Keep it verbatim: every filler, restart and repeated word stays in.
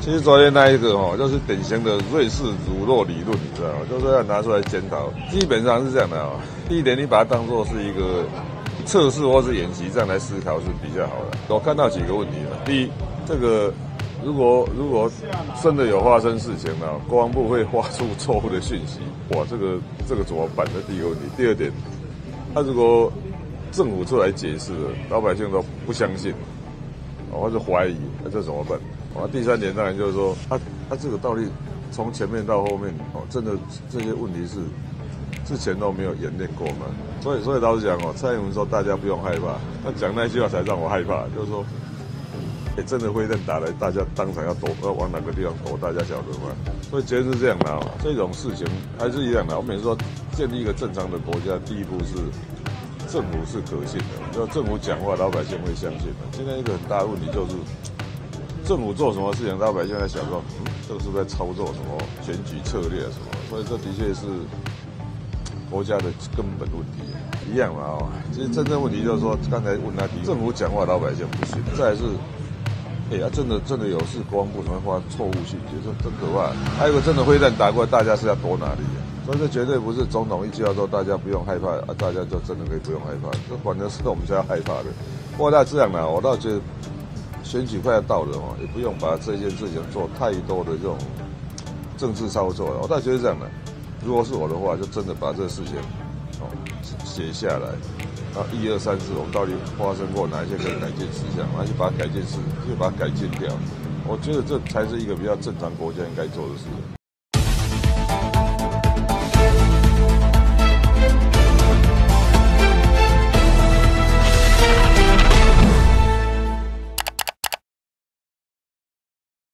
其实昨天那一个哈，就是典型的瑞士乳酪理论，你知道吗？就是要拿出来检讨。基本上是这样的啊。第一点，你把它当作是一个测试或是演习这样来思考是比较好的。我看到几个问题了。第一，这个如果如果真的有发生事情呢，国防部会发出错误的讯息，哇，这个这个怎么办？这第一个问题。第二点，他如果政府出来解释了，老百姓都不相信，或者怀疑，那这怎么办？啊，第三点当然就是说，他他这个到底从前面到后面，哦，真的这些问题是之前都没有演练过嘛？所以所以老实讲哦，蔡英文说大家不用害怕，他讲那句话才让我害怕，就是说，哎，真的会认打来，大家当场要躲，要往哪个地方躲，大家晓得吗？所以结论是这样的哦，这种事情还是一样的。我每次说，建立一个正常的国家，第一步是政府是可信的，就政府讲话，老百姓会相信的。今天一个很大的问题就是。政府做什么事情，老百姓在想说，嗯，这个是不是在操作什么选举策略什么？所以这的确是国家的根本问题，一样嘛啊、哦。其实真正问题就是说，刚才问他题，政府讲话老百姓不信，再来是，哎呀，真的真的有事，国防部怎么发错误讯息，这真可怕。还有个真的飞弹打过来，大家是要躲哪里啊？所以这绝对不是总统一句话说大家不用害怕啊，大家就真的可以不用害怕，这反正是我们才要害怕的。不过那这样呢，我倒觉得。选举快要到了哦，也不用把这件事情做太多的这种政治操作了。我倒觉得这样的，如果是我的话，就真的把这个事情哦写下来，然后一二三四，我们到底发生过哪一些可以改进事项，然后就把它改进事，就把它改进掉。我觉得这才是一个比较正常国家应该做的事。